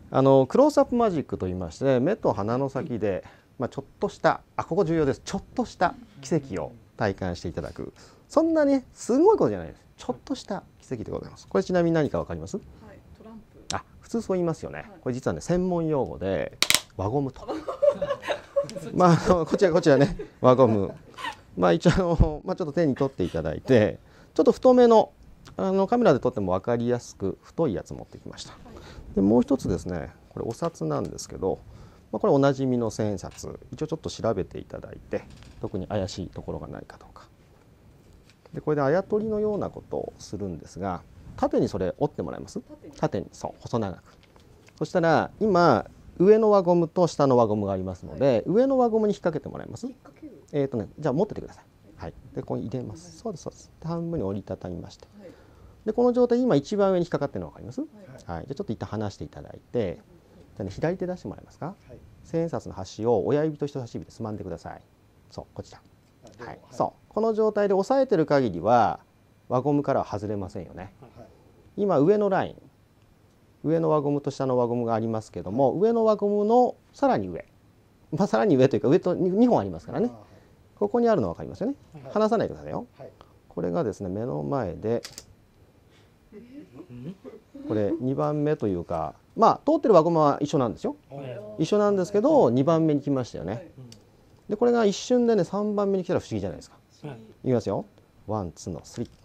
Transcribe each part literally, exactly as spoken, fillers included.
あのクロースアップマジックといいまして、目と鼻の先で、まあ、ちょっとしたあここ重要です、ちょっとした奇跡を体感していただく、そんなにすごいことじゃないです。ちょっとした奇跡でございます。これちなみに何かわかります？はい、トランプ。あ、普通そう言いますよね。はい、これ実はね専門用語で輪ゴムとまあこちらこちらね輪ゴム、まあ一応あの、まあ、ちょっと手に取っていただいて、ちょっと太めのあのカメラで撮っても分かりやすく太いやつ持ってきました。でもう一つですね、これお札なんですけど、まあ、これおなじみの千円札、一応ちょっと調べていただいて、特に怪しいところがないかどうかで、これであやとりのようなことをするんですが、縦にそれ折ってもらえます？縦に、そう、細長く。そしたら今上の輪ゴムと下の輪ゴムがありますので、はい、上の輪ゴムに引っ掛けてもらえます？えっとね、じゃあ持っててください。はい、でここに入れます。そうですそうです。半分に折りたたみまして、はい、でこの状態今一番上に引っかかってるの分かります？はい、はい、じゃあちょっと一旦離していただいて、じゃあね、左手出してもらえますか？はい、千円札の端を親指と人差し指でつまんでください。そう、こちら。はい、そう、この状態で押さえてる限りは輪ゴムからは外れませんよね。はい、今上のライン、上の輪ゴムと下の輪ゴムがありますけども、はい、上の輪ゴムのさらに上、まあ、さらに上というか上とにほんありますからね。ここにあるの分かりますよね。はい、離さないでくださいよ。はい、これがですね目の前で、これにばんめというか、まあ通ってる輪ゴムは一緒なんですよ。一緒なんですけどにばんめに来ましたよね。でこれが一瞬でねさんばんめに来たら不思議じゃないですか。いきますよ。ワンツーのスリー。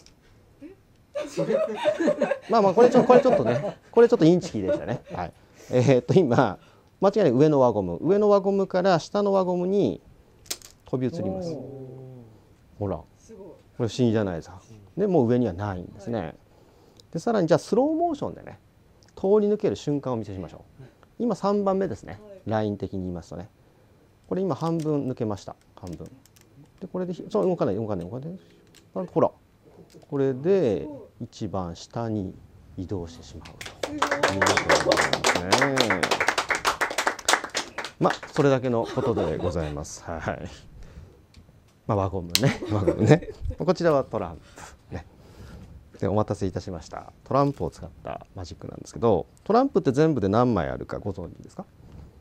まあまあこれちょこれちょっとね、これちょっとインチキでしたね。はい。えー、っと今間違いない上の輪ゴム、上の輪ゴムから下の輪ゴムに飛び移ります。ほら、これ不思議じゃないですか。でもう上にはないんですね。でさらにじゃあスローモーションでね通り抜ける瞬間をお見せしましょう。今さんばんめですね。ライン的に言いますとね、これ今半分抜けました。半分でこれでそう動かない動かない動かない。ほらこれで一番下に移動してしまうということでございますね。まあそれだけのことでございます。はい。まあ輪ゴムね、輪ゴムね。こちらはトランプね。でお待たせいたしました。トランプを使ったマジックなんですけど、トランプって全部で何枚あるかご存知ですか？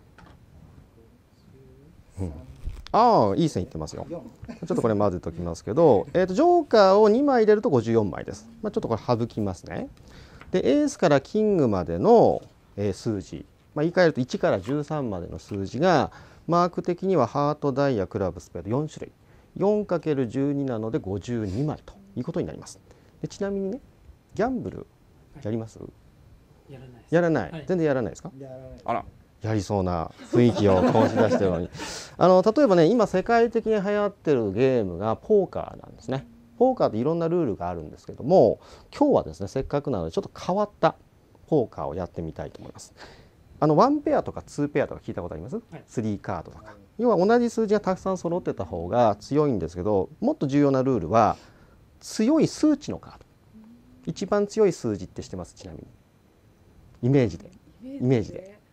うん、ああいい線いってますよ。ちょっとこれ混ぜておきますけど、えー、とジョーカーをにまい入れるとごじゅうよんまいです。まあ、ちょっとこれ省きますね。でエースからキングまでの、えー、数字、まあ、言い換えるといちからじゅうさんまでの数字がマーク的にはハート、ダイヤ、クラブ、スペードよんしゅるい、 よんかけるじゅうに なのでごじゅうにまいということになります。でちなみにね、ギャンブルやります？やらないです。やらない、はい、全然やらないですか？やらない。あら、やりそうな雰囲気を醸し出してるのにあの例えばね、今世界的に流行ってるゲームがポーカーなんですね。ポーカーっていろんなルールがあるんですけども、今日はですねせっかくなのでちょっと変わったポーカーをやってみたいと思います。あのワンペアとかツーペアとか聞いたことあります？はい、スリーカードとか、要は同じ数字がたくさん揃ってた方が強いんですけど、もっと重要なルールは強い数値のカード。一番強い数字って知ってます？ちなみにイメージでイメージで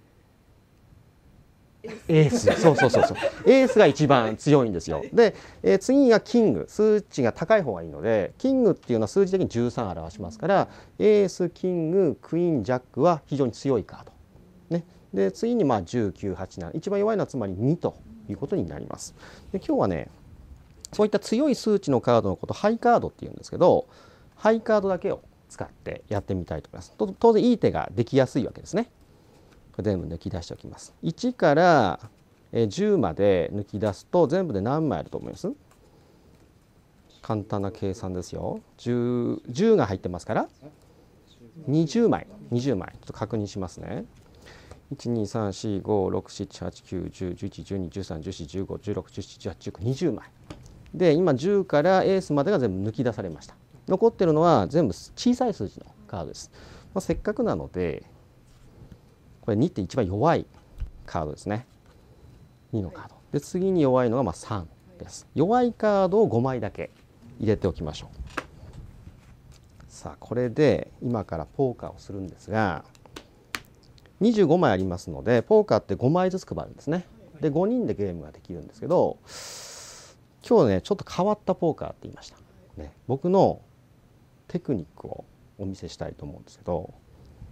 エース、そうそうそうそう、エースが一番強いんですよ。で、えー、次がキング、数値が高い方がいいので、キングっていうのは数字的にじゅうさん表しますから、エース、キング、クイーン、ジャックは非常に強いカード、ね、で次にまあじゅうきゅう、はち、なな、一番弱いのはつまりにということになります。で今日はね、そういった強い数値のカードのことをハイカードっていうんですけど、ハイカードだけを使ってやってみたいと思います。当然いい手ができやすいわけですね。これ全部抜き出しておきます。いちからじゅうまで抜き出すと全部で何枚あると思います？簡単な計算ですよ。 10, 10が入ってますからにじゅうまい、にじゅうまいちょっと確認しますね。いち、に、さん、よん、ご、ろく、なな、はち、きゅう、じゅう、じゅういち、じゅうに、じゅうさん、じゅうよん、じゅうご、じゅうろく、じゅうなな、じゅうはち、じゅうきゅう、にじゅうまいで、今じゅうからエースまでが全部抜き出されました。残ってるのは全部小さい数字のカードです。まあ、せっかくなのでこれにって一番弱いカードですね。にのカードで、次に弱いのがまあさんです。弱いカードをごまいだけ入れておきましょう。さあこれで今からポーカーをするんですが、にじゅうごまいありますので、ポーカーってごまいずつ配るんですね。でごにんでゲームができるんですけど、今日ねちょっと変わったポーカーって言いました、ね、僕のテクニックをお見せしたいと思うんですけど、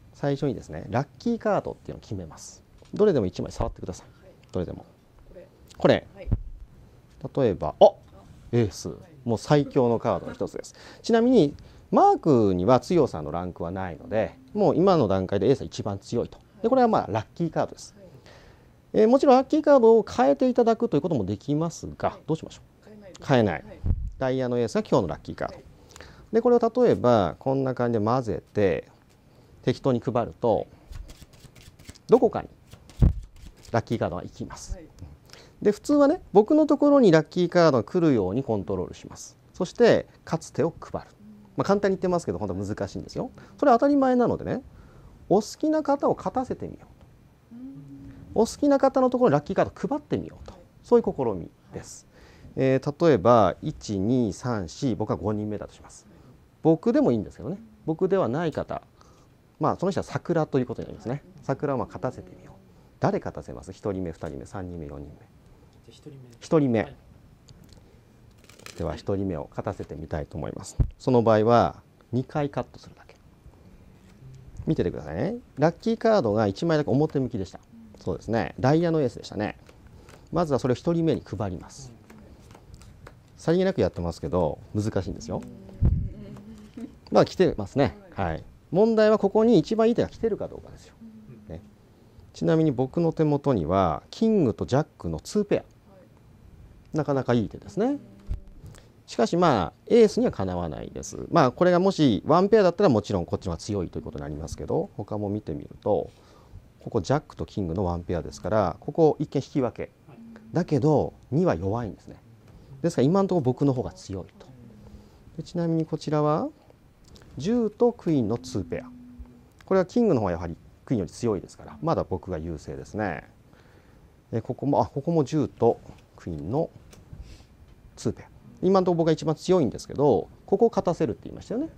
最初にですねラッキーカードっていうのを決めます。どれでもいちまい触ってください。どれでもこれ例えばあエース、もう最強のカードの一つです。ちなみにマークには強さのランクはないので、もう今の段階でエースは一番強いと。でこれはまあラッキーカードです。えー、もちろんラッキーカードを変えていただくということもできますが、どうしましょう。変えない。ダイヤのエースが今日のラッキーカード。でこれを例えばこんな感じで混ぜて適当に配るとどこかにラッキーカードが行きます。で普通はね僕のところにラッキーカードが来るようにコントロールします。そして勝つ手を配る。まあ、簡単に言ってますけど本当は難しいんですよ。それは当たり前なのでね、お好きな方を勝たせてみようと。お好きな方のところにラッキーカードを配ってみようと。そういう試みです。えー、例えばいちにさんし僕はごにんめだとします。僕でもいいんですけどね、僕ではない方、まあその人は桜ということになりますね。桜をまあ勝たせてみよう。誰勝たせます？ひとりめ、ふたりめ、さんにんめ、よにんめ。ひとりめ。はい、ではひとりめを勝たせてみたいと思います。その場合はにかいカットするだけ。見ててくださいね。ラッキーカードがいちまいだけ表向きでした。そうですね。ダイヤのエースでしたね。まずはそれをひとりめに配ります。さりげなくやってますけど難しいんですよ。まあ来てますね。はい。問題はここに一番いい手が来てるかどうかですよ。ね、ちなみに僕の手元にはキングとジャックのにペア。なかなかいい手ですね。しかしまあエースにはかなわないです。まあこれがもしワンペアだったらもちろんこっちの方が強いということになりますけど、他も見てみるとここジャックとキングのワンペアですから、ここ一見引き分けだけどには弱いんですね。ですから今のところ僕の方が強いと。でちなみにこちらはじゅうとクイーンのにペア。これはキングの方がやはりクイーンより強いですからまだ僕が優勢ですね。でここもあここもじゅうとクイーンのにペア。今のところ僕が一番強いんですけど、ここを勝たせるって言いましたよね。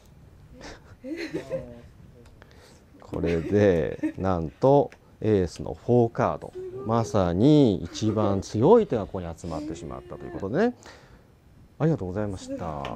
これでなんとエースのよんカード、まさに一番強い手がここに集まってしまったということでね、ありがとうございました。はい、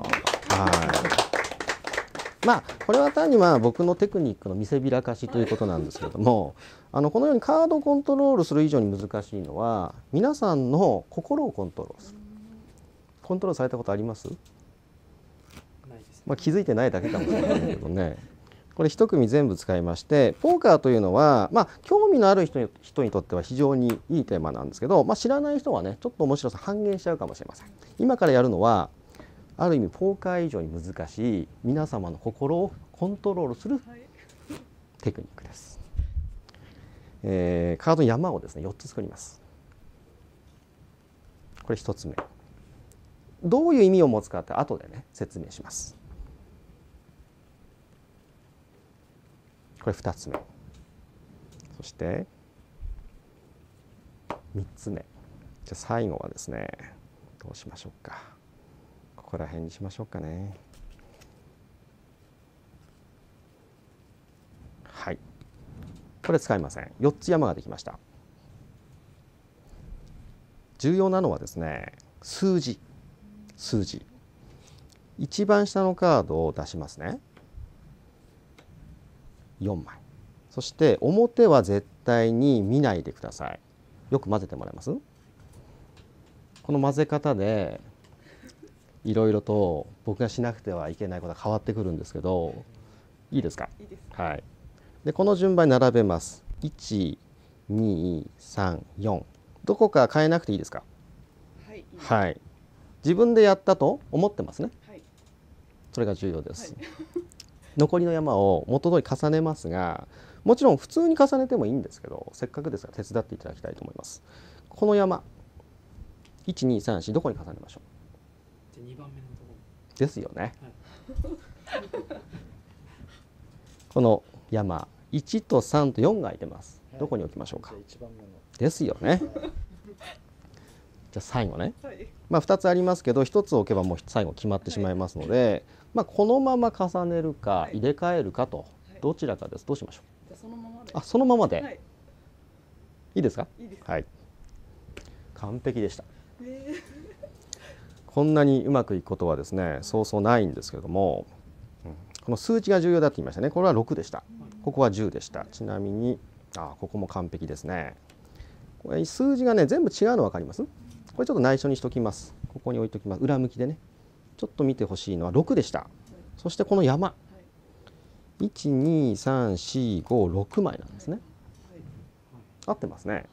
まあこれは単にまあ僕のテクニックの見せびらかしということなんですけれども、あのこのようにカードコントロールする以上に難しいのは皆さんの心をコントロールする。コントロールされたことあります？ないですね。まあ気づいてないだけかもしれないけどね。これ一組全部使いまして、ポーカーというのはまあ興味のある人に、人にとっては非常にいいテーマなんですけど、まあ、知らない人はねちょっと面白さ半減しちゃうかもしれません。今からやるのはある意味ポーカー以上に難しい皆様の心をコントロールするテクニックです。えー、カードの山をですねよっつ作ります。これひとつめ。どういう意味を持つかって後でね説明します。これふたつめ。そしてみっつめ。じゃあ最後はですねどうしましょうか。ここら辺にしましょうかね。はい。これ使いません。よっつ山ができました。重要なのはですね数字。数字。一番下のカードを出しますね。よんまい。そして表は絶対に見ないでください。よく混ぜてもらえます？この混ぜ方でいろいろと僕がしなくてはいけないことが変わってくるんですけど、いいですか？いいです。はい。でこの順番に並べます。いち、に、さん、よん。どこか変えなくていいですか？はい。いいです。はい。自分でやったと思ってますね。はい。それが重要です。はい、残りの山を元通り重ねますが、もちろん普通に重ねてもいいんですけど、せっかくですから手伝っていただきたいと思います。この山いち、に、さん、よんどこに重ねましょう？にばんめのところですよね。はい、この山いちとさんとよんが空いてます。どこに置きましょうか？はい、いちばんめのですよね。じゃあ最後ね、はい、まあふたつありますけどひとつ置けばもう最後決まってしまいますので、はい、まあこのまま重ねるか入れ替えるかと、はい、どちらかです。どうしましょう？じゃあそのままで。あ、そのままで、はい、いいですか？いいです。はい、完璧でした。えー、こんなにうまくいくことはですねそうそうないんですけれども、うん、この数値が重要だと言いましたね。これはろくでした。うん、 ここはじゅうでした。ちなみにあここも完璧ですね。これ数字がね全部違うの分かります？これちょっと内緒にしときます。ここに置いときます。裏向きでねちょっと見てほしいのはろくでした。そしてこの山いちにさんしごろくまいなんですね。合ってますね。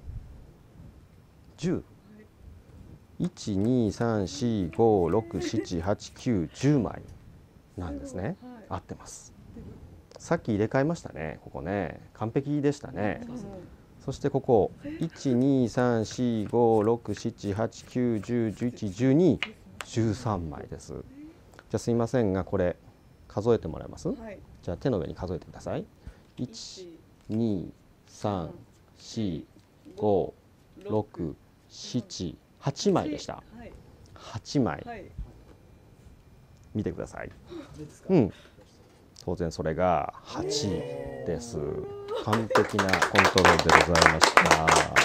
じゅう いちにさんしごろくしちはちきゅうじゅうまいなんですね。合ってます。さっき入れ替えましたね。ここね完璧でしたね。そしてここいちにさんしごろくしちはちきゅうじゅうじゅういちじゅうにじゅうさんまいです。じゃあすいませんがこれ数えてもらえます？じゃあ手の上に数えてください。いちにさんしごろくしちはちまいでした。はちまい見てください。うん、当然それがはちです。完璧なコントロールでございました。